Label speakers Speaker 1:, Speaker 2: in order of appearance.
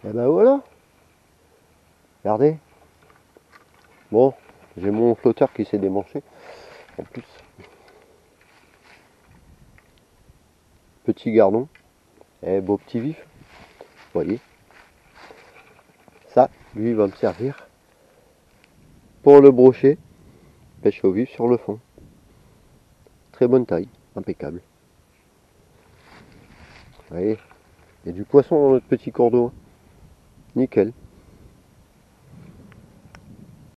Speaker 1: Et ben voilà. Regardez. Bon, j'ai mon flotteur qui s'est démanché. En plus. Petit gardon. Et beau petit vif. Vous voyez. Ça, lui, il va me servir pour le brochet. Pêche au vif sur le fond. Très bonne taille. Impeccable. Vous voyez. Il y a du poisson dans notre petit cours d'eau. Nickel.